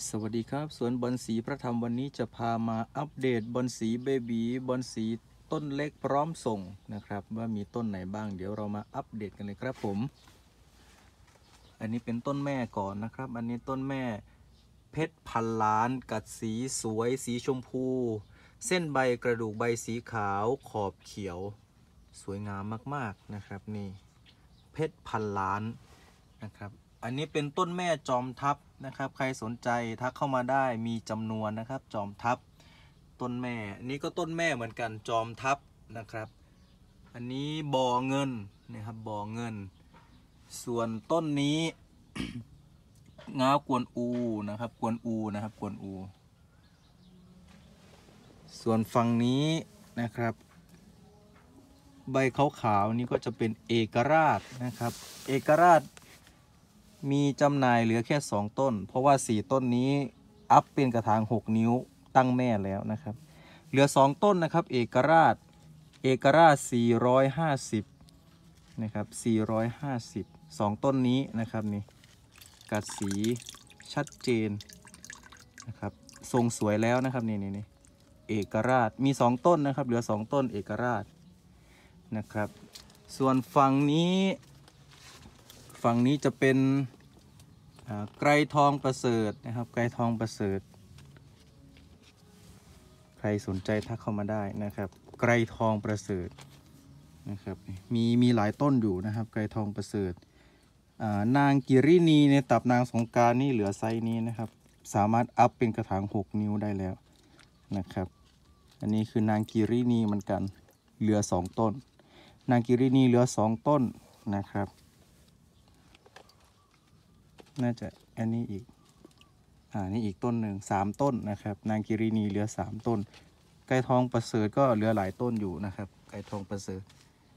สวัสดีครับสวนบอนสีพระธรรมวันนี้จะพามาอัปเดตบอนสีเบบีบอนสีต้นเล็กพร้อมส่งนะครับว่ามีต้นไหนบ้างเดี๋ยวเรามาอัปเดตกันเลยครับผมอันนี้เป็นต้นแม่ก่อนนะครับอันนี้ต้นแม่เพชรพันล้านกัดสีสวยสีชมพูเส้นใบกระดูกใบสีขาวขอบเขียวสวยงามมากๆนะครับนี่เพชรพันล้านนะครับอันนี้เป็นต้นแม่จอมทัพนะครับใครสนใจทักเข้ามาได้มีจำนวนนะครับจอมทัพต้นแม่อันนี้ก็ต้นแม่เหมือนกันจอมทัพนะครับอันนี้บ่อเงินนะครับบ่อเงินส่วนต้นนี้ ง้าวกวนอูนะครับกวนอูนะครับกวนอูส่วนฝั่งนี้นะครับใบขาวๆนี้ก็จะเป็นเอกราชนะครับเอกราชมีจำหน่ายเหลือแค่2ต้นเพราะว่า4ต้นนี้อัพเป็นกระถาง6นิ้วตั้งแม่แล้วนะครับเหลือ2ต้นนะครับเอกราช450นะครับ450 2ต้นนี้นะครับนี่กัดสีชัดเจนนะครับทรงสวยแล้วนะครับนี่เอกราชมี2ต้นนะครับเหลือ2ต้นเอกราชนะครับส่วนฝั่งนี้จะเป็นไกรทองประเสริฐนะครับไกรทองประเสริฐใครสนใจทักเข้ามาได้นะครับไกรทองประเสริฐนะครับมีหลายต้นอยู่นะครับไกรทองประเสริฐนางกิรินีในตับนางสงกรานต์นี่เหลือไซส์นี้นะครับสามารถอัพเป็นกระถาง6นิ้วได้แล้วนะครับอันนี้คือนางกิรินีเหมือนกันเหลือ2ต้นนางกิรินีเหลือ2ต้นนะครับน่าจะอันนี้อีกนี่อีกต้นหนึ่ง3ต้นนะครับนางกิรินีเหลือ3ต้นไก่ทองประเสริฐก็เหลือหลายต้นอยู่นะครับไก่ทองประเสริฐ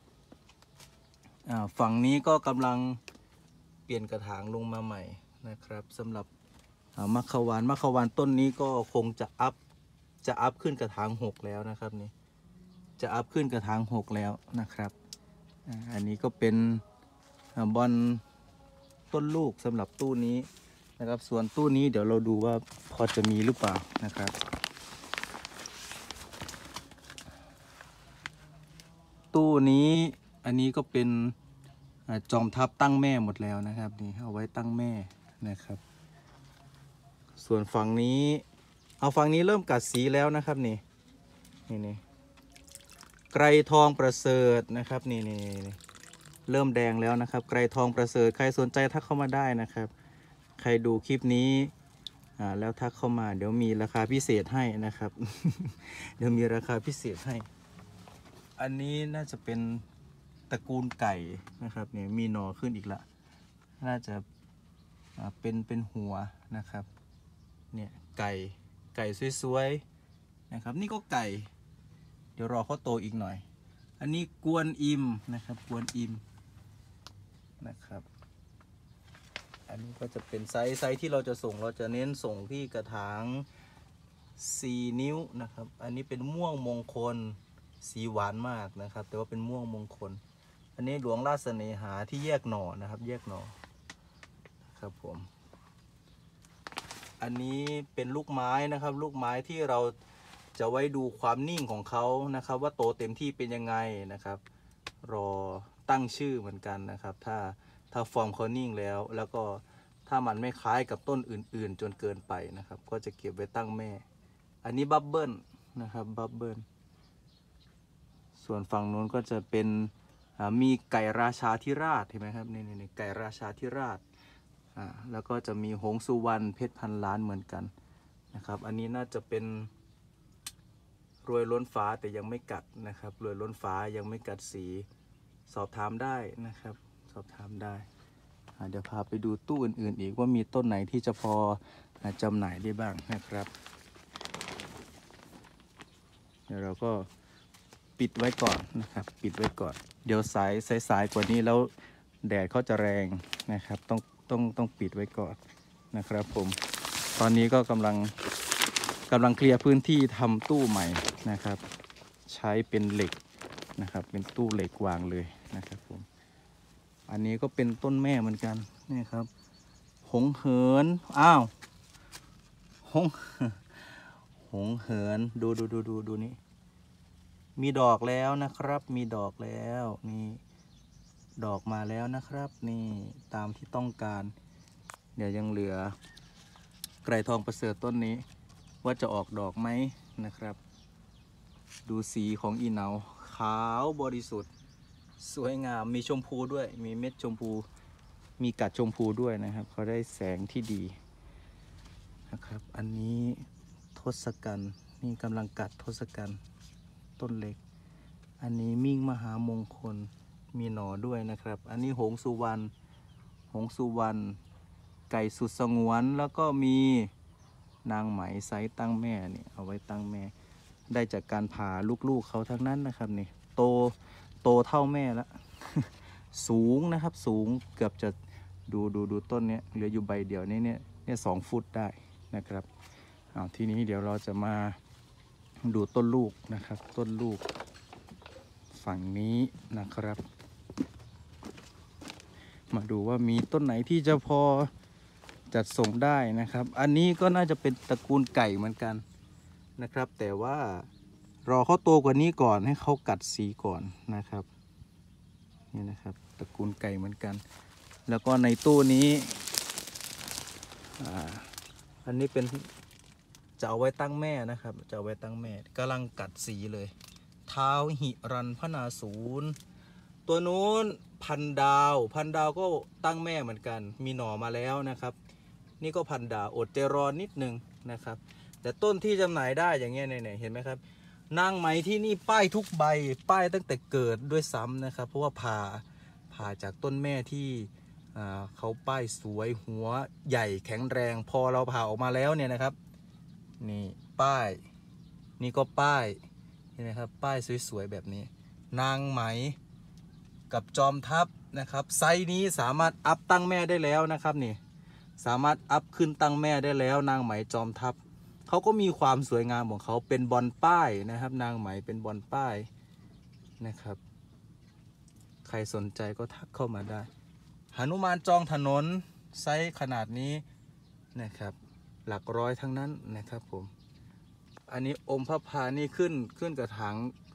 ฝั่งนี้ก็กำลังเปลี่ยนกระถางลงมาใหม่นะครับสำหรับมัคควานต้นนี้ก็คงจะอัพขึ้นกระถาง6แล้วนะครับนี่จะอัพขึ้นกระถาง6แล้วนะครับอันนี้ก็เป็นบอลต้นลูกสำหรับตู้นี้นะครับส่วนตู้นี้เดี๋ยวเราดูว่าพอจะมีหรือเปล่านะครับตู้นี้อันนี้ก็เป็นจอมทัพตั้งแม่หมดแล้วนะครับนี่เอาไว้ตั้งแม่นะครับส่วนฝั่งนี้ฝั่งนี้เริ่มกัดสีแล้วนะครับนี่ไกรทองประเสริฐนะครับนี่เริ่มแดงแล้วนะครับไกรทองประเสริฐใครสนใจทักเข้ามาได้นะครับใครดูคลิปนี้แล้วทักเข้ามาเดี๋ยวมีราคาพิเศษให้นะครับ เดี๋ยวมีราคาพิเศษให้อันนี้น่าจะเป็นตระกูลไก่นะครับเนี่ยมีหน่อขึ้นอีกละน่าจะเป็นหัวนะครับเนี่ยไก่สวยๆนะครับนี่ก็ไก่เดี๋ยวรอเขาโตอีกหน่อยอันนี้กวนอิมนะครับกวนอิมนะครับอันนี้ก็จะเป็นไซส์ที่เราจะส่งเราจะเน้นส่งที่กระถาง4นิ้วนะครับอันนี้เป็นม่วงมงคลสีหวานมากนะครับแต่ว่าเป็นม่วงมงคลอันนี้หลวงราชเสน่หาที่แยกหน่อนะครับแยกหน่อครับผมอันนี้เป็นลูกไม้นะครับลูกไม้ที่เราจะไว้ดูความนิ่งของเขานะครับว่าโตเต็มที่เป็นยังไงนะครับรอตั้งชื่อเหมือนกันนะครับถ้าฟอร์มเขานิ่งแล้วก็ถ้ามันไม่คล้ายกับต้นอื่นๆจนเกินไปนะครับก็จะเก็บไว้ตั้งแม่อันนี้บับเบิ้ลนะครับบับเบิ้ลส่วนฝั่งนู้นก็จะเป็นมีไก่ราชาธิราชเห็นไหมครับนี่ไก่ราชาธิราชแล้วก็จะมีหงสุวรรณเพชรพันล้านเหมือนกันนะครับอันนี้น่าจะเป็นรวยล้นฟ้าแต่ยังไม่กัดนะครับรวยล้นฟ้ายังไม่กัดสีสอบถามได้นะครับสอบถามได้เดี๋ยวพาไปดูตู้อื่นๆอีกว่ามีต้นไหนที่จะพอจำหน่ายได้บ้างนะครับเดี๋ยวเราก็ปิดไว้ก่อนนะครับปิดไว้ก่อนเดี๋ยวสายกว่านี้แล้วแดดเขาจะแรงนะครับต้องปิดไว้ก่อนนะครับผมตอนนี้ก็กำลังเคลียร์พื้นที่ทำตู้ใหม่นะครับใช้เป็นเหล็กนะครับเป็นตู้เหล็กวางเลยนะครับผมอันนี้ก็เป็นต้นแม่เหมือนกันนี่ครับหงเหินหงหงเหินดูนี่มีดอกแล้วนะครับมีดอกแล้วนี่ดอกมาแล้วนะครับนี่ตามที่ต้องการเดี๋ยวยังเหลือไกรทองประเสริฐต้นนี้ว่าจะออกดอกไหมนะครับดูสีของอีเหนาขาวบริสุทธิ์สวยงามมีชมพูด้วยมีเม็ดชมพูมีกัดชมพูด้วยนะครับเขาได้แสงที่ดีนะครับอันนี้ทศกัณฐ์นี่กำลังกัดทศกัณฐ์ต้นเล็กอันนี้มิ่งมหามงคลมีหน่อด้วยนะครับอันนี้หงสุวรรณไก่สุดสงวนแล้วก็มีนางไหมไซส์ตั้งแม่นี่เอาไว้ตั้งแม่ได้จากการผ่าลูกๆเขาทั้งนั้นนะครับนี่โตเท่าแม่แล้ว สูงนะครับสูงเกือบจะดูต้นเนี้ยเหลืออยู่ใบเดียวเนี่ย2 ฟุตได้นะครับทีนี้เดี๋ยวเราจะมาดูต้นลูกนะครับต้นลูกฝั่งนี้นะครับ มาดูว่ามีต้นไหนที่จะพอจัดส่งได้นะครับอันนี้ก็น่าจะเป็นตระกูลไก่เหมือนกันนะครับแต่ว่ารอเขาโตกว่านี้ก่อนให้เขากัดสีก่อนนะครับนี่นะครับตระกูลไก่เหมือนกันแล้วก็ในตู้นี้อันนี้เป็นจะเอาไว้ตั้งแม่นะครับจะเอาไว้ตั้งแม่กำลังกัดสีเลยท้าวหิรันพนาศูนย์ตัวนู้นพันดาวก็ตั้งแม่เหมือนกันมีหน่อมาแล้วนะครับนี่ก็พันดาวอดใจรอนิดนึงนะครับแต่ต้นที่จำหน่ายได้อย่างเงี้ยเนี่ยเห็นไหมครับนางไหมที่นี่ป้ายทุกใบป้ายตั้งแต่เกิดด้วยซ้ำนะครับเพราะว่าผ่าจากต้นแม่ที่เขาป้ายสวยหัวใหญ่แข็งแรงพอเราผ่าออกมาแล้วเนี่ยนะครับนี่ป้ายนี่ก็ป้ายนี่นะครับป้ายสวยๆแบบนี้นางไหมกับจอมทัพนะครับไซส์นี้สามารถอัพตั้งแม่ได้แล้วนะครับนี่สามารถอัพขึ้นตั้งแม่ได้แล้วนางไหมจอมทัพเขาก็มีความสวยงามของเขาเป็นบอลป้ายนะครับนางไหมเป็นบอลป้ายนะครับใครสนใจก็ทักเข้ามาได้หนุมานจองถนนไซส์ขนาดนี้นะครับหลักร้อยทั้งนั้นนะครับผมอันนี้อมพระพานี่ขึ้นกระถาง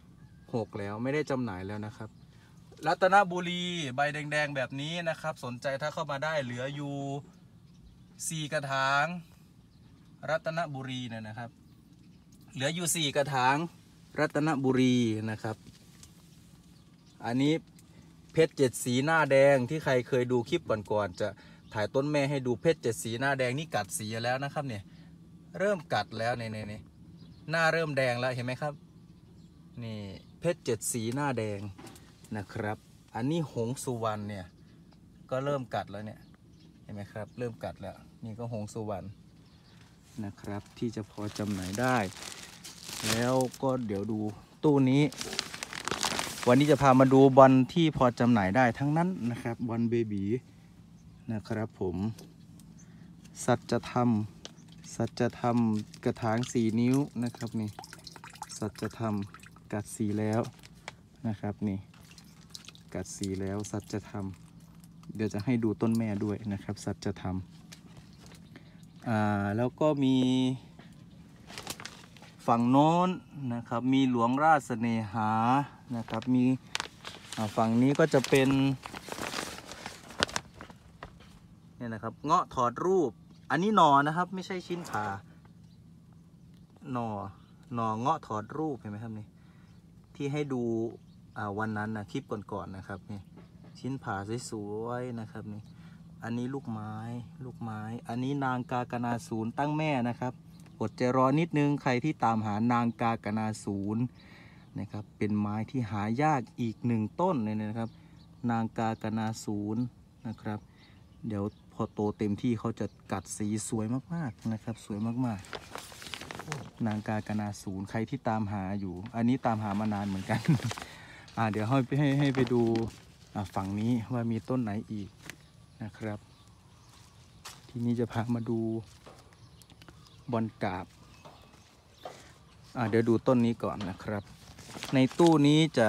6แล้วไม่ได้จำหน่ายแล้วนะครับรัตนบุรีใบแดงๆแบบนี้นะครับสนใจถ้าเข้ามาได้เหลืออยู่4 กระถางรัตนบุรีนะครับเหลืออยู่4 กระถางรัตนบุรีนะครับอันนี้เพชร7 สีหน้าแดงที่ใครเคยดูคลิปก่อนๆจะถ่ายต้นแม่ให้ดูเพชร7 สีหน้าแดงนี่กัดสีแล้วนะครับเนี่ยเริ่มกัดแล้วนี่หน้าเริ่มแดงแล้วเห็นไหมครับนี่เพชร7 สีหน้าแดงนะครับอันนี้หงสุวรรณเนี่ยก็เริ่มกัดแล้วเนี่ยเห็นไหมครับเริ่มกัดแล้วนี่ก็หงสุวรรณนะครับที่จะพอจำหน่ายได้แล้วก็เดี๋ยวดูตู้นี้วันนี้จะพามาดูบอลที่พอจำหน่ายได้ทั้งนั้นนะครับบอลเบบีนะครับผมสัจธรรมกระถาง4 นิ้วนะครับนี่สัจธรรมกัดสีแล้วนะครับนี่กัดสีแล้วสัจธรรมเดี๋ยวจะให้ดูต้นแม่ด้วยนะครับสัจธรรมแล้วก็มีฝั่งโน้นนะครับมีหลวงราชเสน่หานะครับมีฝั่งนี้ก็จะเป็นเนี่ยนะครับเงาะถอดรูปอันนี้หน่อนะครับไม่ใช่ชิ้นผ่าหน่อเงาะถอดรูปเห็นไหมครับนี่ที่ให้ดูวันนั้นนะคลิปก่อนๆนะครับนี่ชิ้นผ่าสวยๆนะครับนี่อันนี้ลูกไม้อันนี้นางกากนาศูนย์ตั้งแม่นะครับอดใจรอนิดนึงใครที่ตามหานางกากนาศูนย์นะครับเป็นไม้ที่หายากอีก1 ต้นเลยนะครับนางกากนาศูนย์นะครับเดี๋ยวพอโตเต็มที่เขาจะกัดสีสวยมากๆนะครับสวยมากๆนางกากนาศูนย์ใครที่ตามหาอยู่อันนี้ตามหามานานเหมือนกัน เดี๋ยวให้ไปดูฝั่งนี้ว่ามีต้นไหนอีกนะครับทีนี้จะพามาดูบอนกาบเดี๋ยวดูต้นนี้ก่อนนะครับในตู้นี้จะ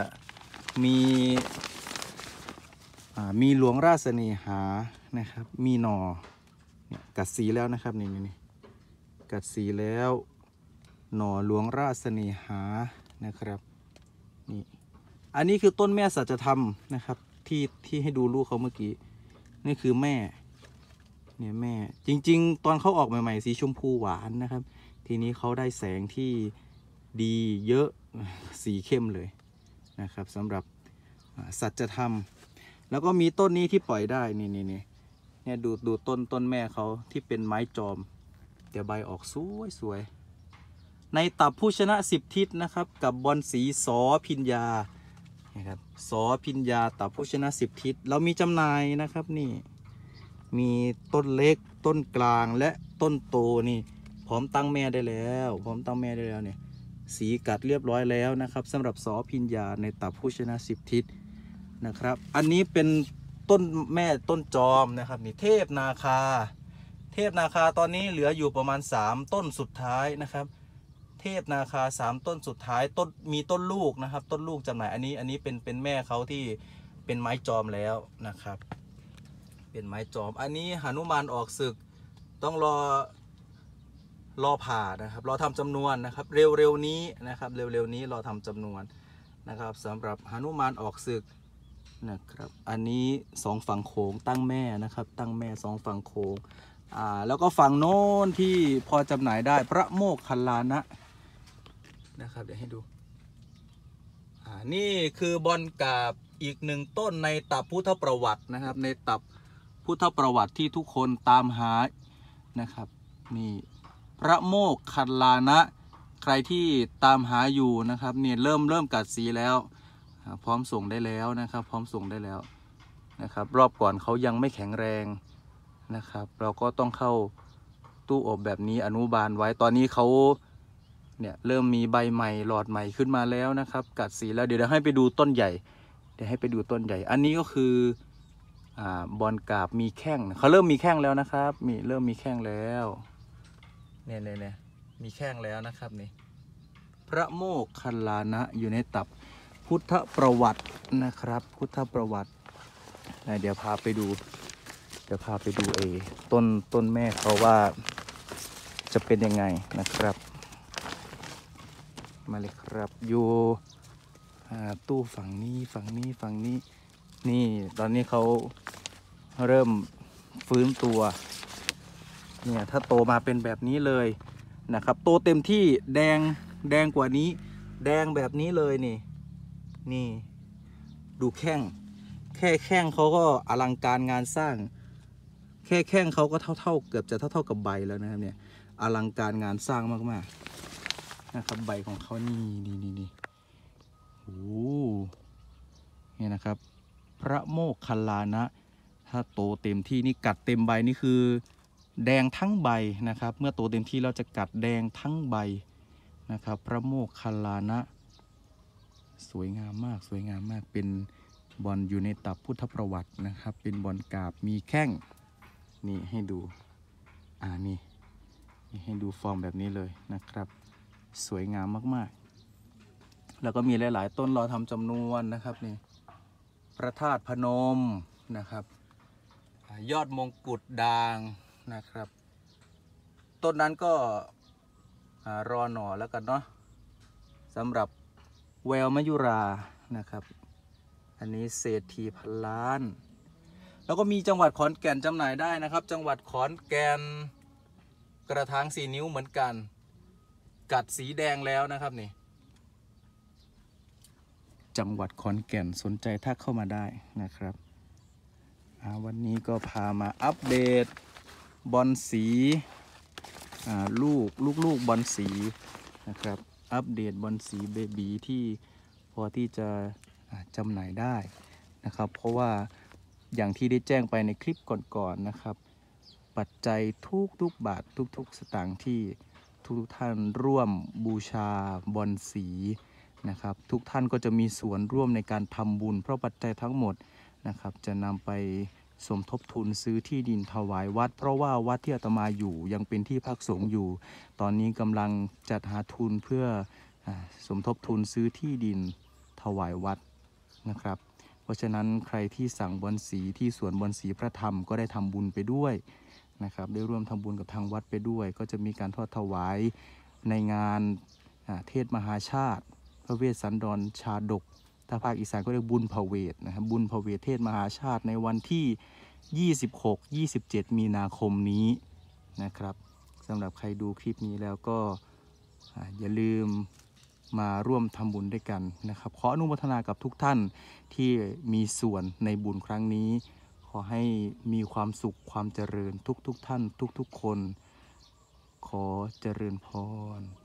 มีหลวงราชเสน่หานะครับมีหน่อเนี่ยกัดสีแล้วนะครับนี่กัดสีแล้วหน่อหลวงราชเสน่หานะครับนี่อันนี้คือต้นแม่สัจธรรมนะครับที่ให้ดูลูกเขาเมื่อกี้นี่คือแม่เนี่ยแม่จริงๆตอนเขาออกใหม่ๆสีชมพูหวานนะครับทีนี้เขาได้แสงที่ดีเยอะสีเข้มเลยนะครับสำหรับสัจธรรมแล้วก็มีต้นนี้ที่ปล่อยได้นี่เนี่ยดูต้นแม่เขาที่เป็นไม้จอมแต่ใบออกสวยในตับผู้ชนะ10 ทิศนะครับกับบอลสีสอพิญญานะครับสอพิญญาตับผู้ชนะ10 ทิศเรามีจำหน่ายนะครับนี่มีต้นเล็กต้นกลางและต้นโตนี่พร้อมตั้งแม่ได้แล้วเนี่ยสีกัดเรียบร้อยแล้วนะครับสำหรับสอพิญญาในตับผู้ชนะ10 ทิศนะครับอันนี้เป็นต้นแม่ต้นจอมนะครับนี่เทพนาคาตอนนี้เหลืออยู่ประมาณ3 ต้นสุดท้ายนะครับเทพนาคา3 ต้นสุดท้ายต้นมีต้นลูกนะครับต้นลูกจำหน่ายอันนี้เป็นแม่เขาที่เป็นไม้จอมแล้วนะครับเป็นไม้จอมอันนี้หนุมานออกศึกต้องรอผ่านะครับรอทำจำนวนนะครับเร็วๆนี้นะครับเร็วๆนี้รอทำจำนวนนะครับสำหรับหนุมานออกศึกนะครับอันนี้2 ฝั่งโขงตั้งแม่นะครับตั้งแม่2 ฝั่งโขงแล้วก็ฝั่งโน้นที่พอจำหน่ายได้พระโมคคัลลานะนะครับเดี๋ยวให้ดูนี่คือบอลกาบอีก1 ต้นในตับพุทธประวัตินะครับในตับพุทธประวัติที่ทุกคนตามหานะครับนี่พระโมคคัลลานะใครที่ตามหาอยู่นะครับเนี่ยเริ่มกัดสีแล้วพร้อมส่งได้แล้วนะครับพร้อมส่งได้แล้วนะครับรอบก่อนเขายังไม่แข็งแรงนะครับเราก็ต้องเข้าตู้อบแบบนี้อนุบาลไว้ตอนนี้เขาเนี่ยเริ่มมีใบใหม่หลอดใหม่ขึ้นมาแล้วนะครับกัดสีแล้วเดี๋ยวให้ไปดูต้นใหญ่อันนี้ก็คือบอลกาบมีแข้งเขาเริ่มมีแข้งแล้วนะครับเริ่มมีแข้งแล้วเนี่ยมีแข้งแล้วนะครับนี่พระโมคคัลลานะอยู่ในตับพุทธประวัตินะครับพุทธประวัติเดี๋ยวพาไปดูต้นแม่เขาว่าจะเป็นยังไงนะครับมาเลยครับอยู่ตู้ฝั่งนี้นี่ตอนนี้เขาเริ่มฟื้นตัวเนี่ยถ้าโตมาเป็นแบบนี้เลยนะครับโตเต็มที่แดงกว่านี้แดงแบบนี้เลยนี่ดูแข้งแค่แข้งเขาก็อลังการงานสร้างแค่แข้งเขาก็เกือบจะเท่ากับใบแล้วนะครับเนี่ยอลังการงานสร้างมากๆนะครับใบของเขานี่โอ้เนี่ยนะครับพระโมคคัลลานะถ้าโตเต็มที่นี่กัดเต็มใบนี่คือแดงทั้งใบนะครับเมื่อโตเต็มที่เราจะกัดแดงทั้งใบนะครับพระโมคคัลลานะสวยงามมากเป็นบอลอยู่ในตับพุทธประวัตินะครับเป็นบอลกาบมีแข้งนี่ให้ดูนี่ให้ดูฟอร์มแบบนี้เลยนะครับสวยงามมากๆแล้วก็มีหลายๆต้นรอทำจำนวนนะครับนี่พระธาตุพนมนะครับยอดมงกุฎด่างนะครับต้นนั้นก็รอหน่อแล้วกันเนาะสำหรับแววมยุรานะครับอันนี้เศรษฐีพันล้านแล้วก็มีจังหวัดขอนแก่นจำหน่ายได้นะครับจังหวัดขอนแก่นกระถาง4 นิ้วเหมือนกันกัดสีแดงแล้วนะครับนี่จังหวัดขอนแก่นสนใจทักเข้ามาได้นะครับวันนี้ก็พามาอัปเดตบอลสีลูกบอลสีนะครับอัปเดตบอลสีเบบีที่พอที่จะจำหน่ายได้นะครับเพราะว่าอย่างที่ได้แจ้งไปในคลิปก่อนๆนะครับปัจจัยทุกบาททุกสตางค์ที่ทุกท่านร่วมบูชาบอลสีนะครับทุกท่านก็จะมีส่วนร่วมในการทำบุญเพราะปัจจัยทั้งหมดนะครับจะนำไปสมทบทุนซื้อที่ดินถวายวัดเพราะว่าวัดที่อาตมาอยู่ยังเป็นที่พักสงฆ์อยู่ตอนนี้กำลังจัดหาทุนเพื่อสมทบทุนซื้อที่ดินถวายวัดนะครับเพราะฉะนั้นใครที่สั่งบอลสีที่สวนบอลสีพระธรรมก็ได้ทำบุญไปด้วยนะครับได้ร่วมทำบุญกับทางวัดไปด้วยก็จะมีการทอดถวายในงานเทศมหาชาติพระเวสสันดรชาดกถ้าภาคอีสานก็เรียกบุญพเวทนะครับบุญพเวทเทศมหาชาติในวันที่26-27มีนาคมนี้นะครับสำหรับใครดูคลิปนี้แล้วก็อย่าลืมมาร่วมทำบุญด้วยกันนะครับขออนุโมทนากับทุกท่านที่มีส่วนในบุญครั้งนี้ขอให้มีความสุขความเจริญทุกท่านทุกคนขอเจริญพร